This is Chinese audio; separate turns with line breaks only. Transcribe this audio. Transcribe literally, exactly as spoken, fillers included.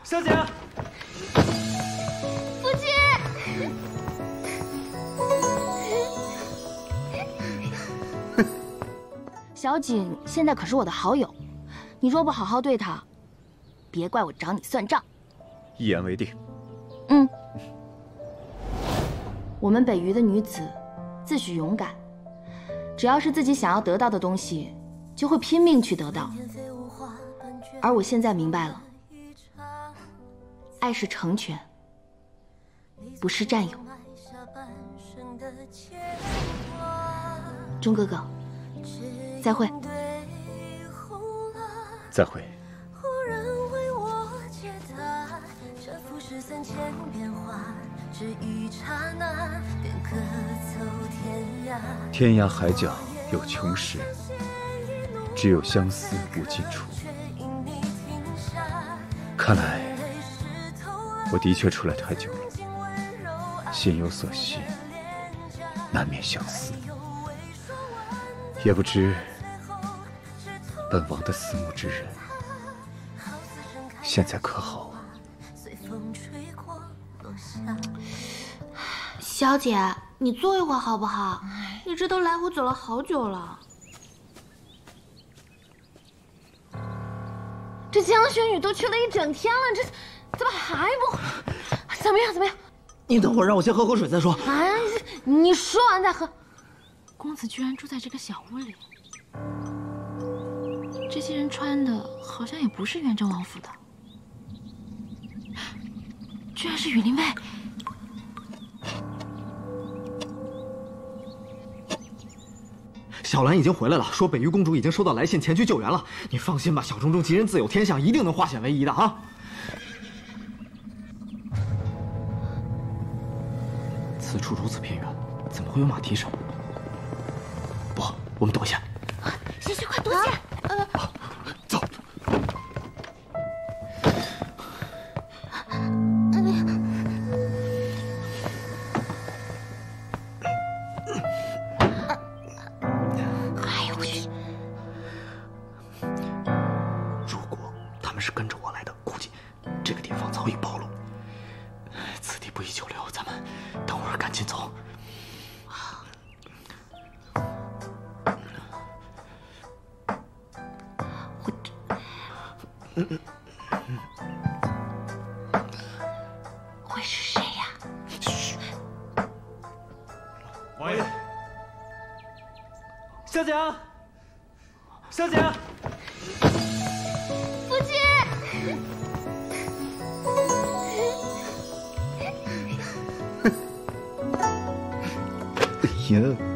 小姐，
夫君。小景现在可是我的好友，你若不好好对她，别怪我找你算账。
一言为定。
嗯。我们北隅的女子，自诩勇敢，只要是自己想要得到的东西，就会拼命去得到。而我现在明白了，爱是成全，不是占有。钟哥哥，再会。
再会。天涯海角有穷时，只有相思无尽处。看来我的确出来太久了，心有所系，难免相思。也不知本王的思慕之人现在可好啊？
小姐，你坐一会儿好不好？你这都来回走了好久了。这江轩宇都去了一整天了，这怎么还不？怎么样？怎么样？
你等会儿让我先喝口水再说。
哎，你说完再喝。公子居然住在这个小屋里，这些人穿的好像也不是元贞王府的，居然是雨林卫。
小兰已经回来了，说北域公主已经收到来信，前去救援了。你放心吧，小钟钟吉人自有天相，一定能化险为夷的啊！此处如此偏远，怎么会有马蹄声？不好，我们躲一下。
行行，快躲起来！呃，
走。是跟着我来的，估计这个地方早已暴露。此地不宜久留，咱们等会儿赶紧走。
我这……嗯嗯嗯，会是谁呀？嘘，
王爷，小姐，小姐。
夫君，
哎呀。